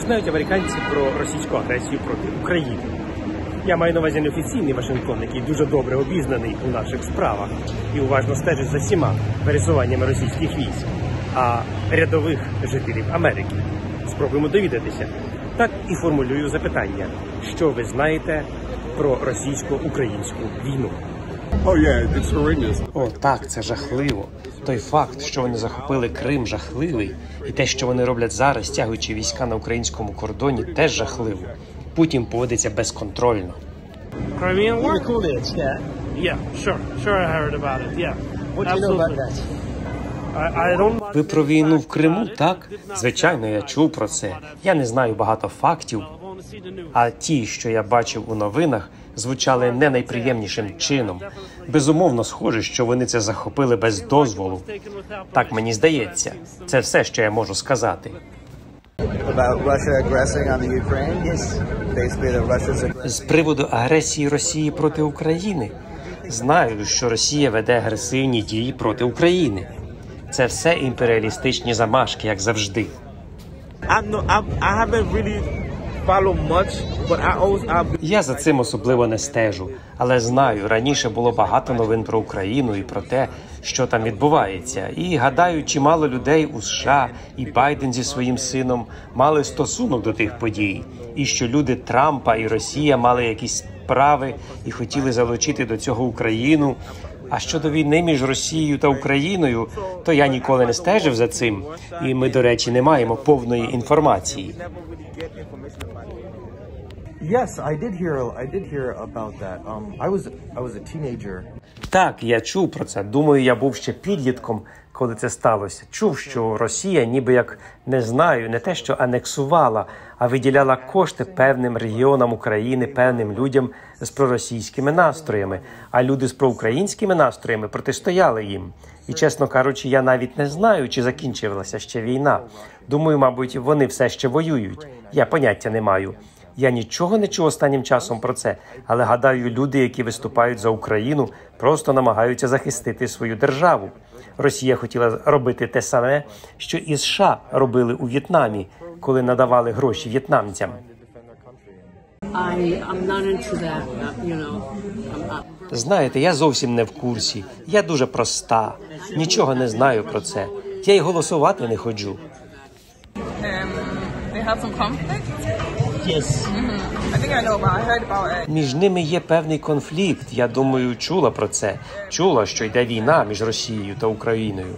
знають американці про російську агресію проти України? Я маю на увазі неофіційний Вашингтон, який дуже добре обізнаний у наших справах і уважно стежить за всіма пересуваннями російських військ, а рядових жителів Америки. Спробуємо довідатися. Так і формулюю запитання. Що ви знаєте про російсько-українську війну? О, так, це жахливо. Той факт, що вони захопили Крим, жахливий. І те, що вони роблять зараз, тягуючи війська на українському кордоні, теж жахливо. Путін поводиться безконтрольно. Ви про війну в Криму, так? Звичайно, я чув про це. Я не знаю багато фактів, а ті, що я бачив у новинах, звучали не найприємнішим чином. Безумовно, схоже, що вони це захопили без дозволу. Так мені здається. Це все, що я можу сказати. З приводу агресії Росії проти України. Знаю, що Росія веде агресивні дії проти України. Це все імперіалістичні замашки, як завжди. Я за цим особливо не стежу, але знаю, раніше було багато новин про Україну і про те, що там відбувається. І гадаю, чимало людей у США і Байден зі своїм сином мали стосунок до тих подій. І що люди Трампа і Росія мали якісь справи і хотіли залучити до цього Україну. А щодо війни між Росією та Україною, то я ніколи не стежив за цим. І ми, до речі, не маємо повної інформації. Yes, I did hear about that. I was a teenager. Так, я чув про це. Думаю, я був ще підлітком, коли це сталося. Чув, що Росія ніби як, не знаю, не те, що анексувала, а виділяла кошти певним регіонам України, певним людям з проросійськими настроями. А люди з проукраїнськими настроями протистояли їм. І, чесно кажучи, я навіть не знаю, чи закінчилася ще війна. Думаю, мабуть, вони все ще воюють. Я поняття не маю. Я нічого не чув останнім часом про це, але гадаю, люди, які виступають за Україну, просто намагаються захистити свою державу. Росія хотіла робити те саме, що і США робили у В'єтнамі, коли надавали гроші в'єтнамцям. Знаєте, я зовсім не в курсі. Я дуже проста. Нічого не знаю про це. Я й голосувати не ходжу. Між ними є певний конфлікт. Я думаю, чула про це. Чула, що йде війна між Росією та Україною.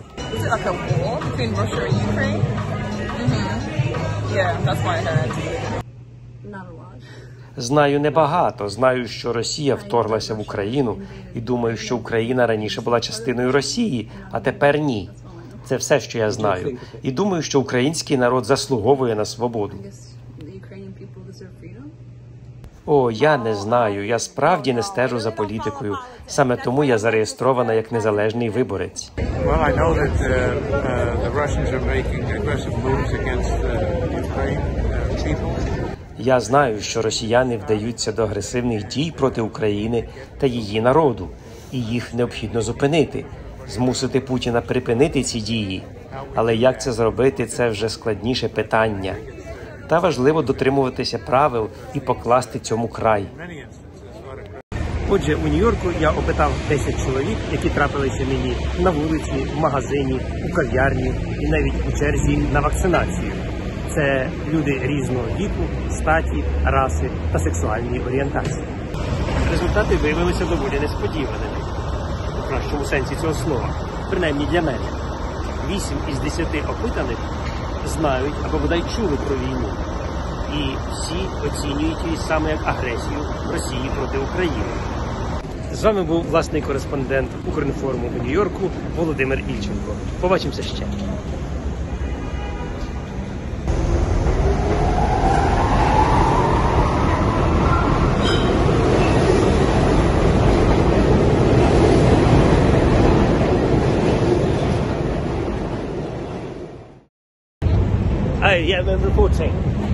Знаю небагато. Знаю, що Росія вторглася в Україну. І думаю, що Україна раніше була частиною Росії, а тепер ні. Це все, що я знаю. І думаю, що український народ заслуговує на свободу. О, я не знаю. Я справді не стежу за політикою. Саме тому я зареєстрована як незалежний виборець. Я знаю, що росіяни вдаються до агресивних дій проти України та її народу. І їх необхідно зупинити. Змусити Путіна припинити ці дії. Але як це зробити, це вже складніше питання. Та важливо дотримуватися правил і покласти цьому край. Отже, у Нью-Йорку я опитав 10 чоловік, які трапилися мені на вулиці, в магазині, у кав'ярні і навіть у черзі на вакцинацію. Це люди різного віку, статі, раси та сексуальної орієнтації. Результати виявилися доволі несподіваними, у кращому сенсі цього слова, принаймні для мене. 8 із 10 опитаних знають або бодай чули про війну. І всі оцінюють її саме як агресію Росії проти України. З вами був власний кореспондент Укрінформу у Нью-Йорку Володимир Ільченко. Побачимося ще. Yeah, I'm reporting.